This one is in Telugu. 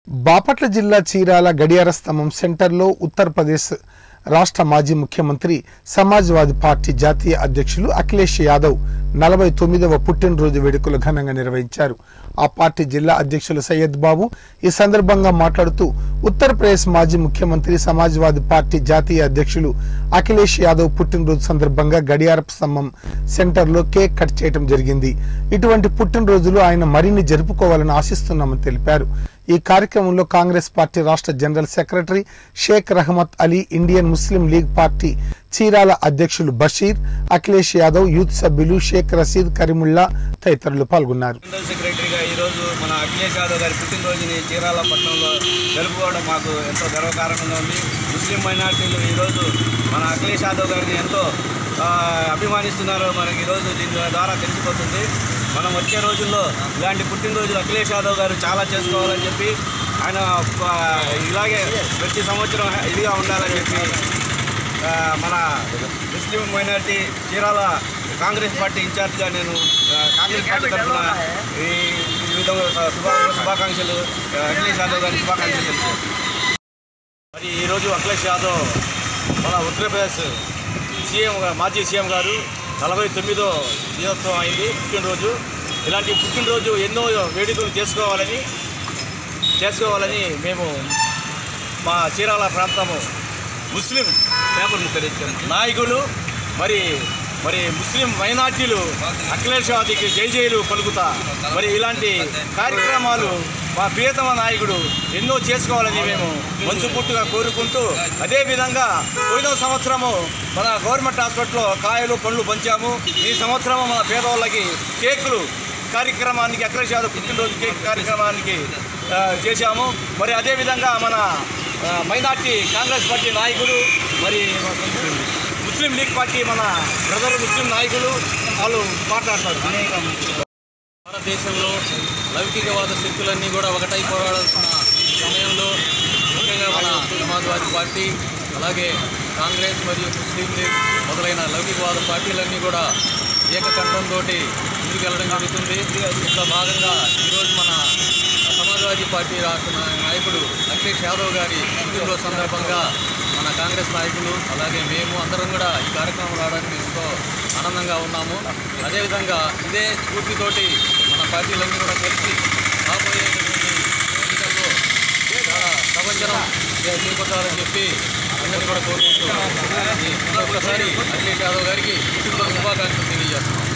బాపట్ల జిల్లా చీరాల గడియార స్తంభం సెంటర్లో ఉత్తరప్రదేశ్ రాష్ట్ర మాజీ ముఖ్యమంత్రి సమాజ్వాదీ పార్టీ జాతీయ అధ్యక్షులు అఖిలేష్ యాదవ్ 49వ పుట్టినరోజు వేడుకలు ఘనంగా నిర్వహించారు. ఆ పార్టీ జిల్లా అధ్యక్షులు సయ్యద్ బాబు ఈ సందర్భంగా మాట్లాడుతూ ఉత్తరప్రదేశ్ మాజీ ముఖ్యమంత్రి సమాజ్వాదీ పార్టీ జాతీయ అధ్యక్షులు అఖిలేష్ యాదవ్ పుట్టినరోజు సందర్భంగా గడియార స్తంభం సెంటర్లో కేక్ కట్ చేయడం జరిగింది. ఇటువంటి పుట్టినరోజులు ఆయన మరిన్ని జరుపుకోవాలని ఆశిస్తున్నామని తెలిపారు. ఈ కార్యక్రమంలో కాంగ్రెస్ పార్టీ రాష్ట్ర general secretary Sheikh Rahamat Ali, Indian Muslim League party Chirala అధ్యక్షులు బషీర్, అఖిలేష్ యాదవ్, యూత్ సభ్యులు షేక్ రషీద్, కరీముల్లా తదితరులు పాల్గొన్నారు. సెక్రటరీగా ఈరోజు మన అఖిలేష్ యాదవ్ గారి పుట్టినరోజుని చీరాల పట్టణంలో జరుపుకోవడం మాకు ఎంతో గర్వకారణంగా ఉంది. ముస్లిం మైనార్టీలు ఈరోజు మన అఖిలేష్ యాదవ్ గారిని ఎంతో అభిమానిస్తున్నారో మనకి ఈరోజు దీని ద్వారా తెలిసిపోతుంది. మనం వచ్చే రోజుల్లో ఇలాంటి పుట్టినరోజులు అఖిలేష్ యాదవ్ గారు చాలా చేసుకోవాలని చెప్పి, ఆయన ఇలాగే ప్రతి సంవత్సరం ఇదిగా ఉండాలని చెప్పి మన Muslim minority Chirala Congress party ఇన్ఛార్జ్గా నేను కాంగ్రెస్ పార్టీ తరఫున ఈ విధంగా శుభాకాంక్షలు అఖిలేష్ యాదవ్ గారి శుభాకాంక్షలు తెలిపారు. మరి ఈరోజు అఖిలేష్ యాదవ్ మన ఉత్తరప్రదేశ్ మాజీ సీఎం గారు 49వ దినోత్సవం అయింది పుట్టినరోజు. ఇలాంటి పుట్టినరోజు ఎన్నో వేడుకలు చేసుకోవాలని మేము మా చీరాల ప్రాంతము ముస్లిం పేపర్ ముఖ్య నాయకులు మరి ముస్లిం మైనార్టీలు అఖిలేష్ యాదవ్కి జైలు పలుకుతా మరి ఇలాంటి కార్యక్రమాలు మా ప్రియతమ నాయకుడు ఎన్నో చేసుకోవాలని మేము మనస్ఫూర్తిగా కోరుకుంటూ, అదేవిధంగా పోయిన సంవత్సరము మన గవర్నమెంట్ హాస్పిటల్లో కాయలు పండ్లు పంచాము. ఈ సంవత్సరము మన పేదవాళ్ళకి కేకులు కార్యక్రమానికి అఖిలేష్ యాదవ్ పుట్టినరోజు కేక్ కార్యక్రమానికి చేశాము. మరి అదేవిధంగా మన మైనార్టీ కాంగ్రెస్ పార్టీ నాయకులు, మరి ముస్లిం లీగ్ పార్టీ మన బ్రదర్ ముస్లిం నాయకులు వాళ్ళు మాట్లాడతారు. భారతదేశంలో లౌకికవాద శక్తులన్నీ కూడా ఒకటై పోరాడాల్సిన సమయంలో ముఖ్యంగా మన సమాజ్వాదీ పార్టీ, అలాగే కాంగ్రెస్ మరియు ముస్లిం లీగ్ మొదలైన లౌకికవాద పార్టీలన్నీ కూడా ఏకకంఠంతో ముందుకెళ్లడం జరుగుతుంది. ఇందులో భాగంగా ఈరోజు మన సమాజ్వాదీ పార్టీ రాష్ట్ర నాయకుడు అఖిలేష్ యాదవ్ గారి పుట్టినరోజు సందర్భంగా మన కాంగ్రెస్ నాయకులు అలాగే మేము అందరం కూడా ఈ కార్యక్రమం రావడానికి ఎంతో ఆనందంగా ఉన్నాము. అదేవిధంగా ఇదే స్ఫూర్తితోటి మన పార్టీలన్నీ కూడా కలిసి రాబోయేటటువంటి ఎన్నికల్లో చాలా ప్రపంచం చేపట్టాలని చెప్పి అందరినీ కూడా కోరుకుంటున్నాము. ఒక్కసారి అఖిలేష్ యాదవ్ గారికి శుభాకాంక్షలు తెలియజేస్తున్నాం.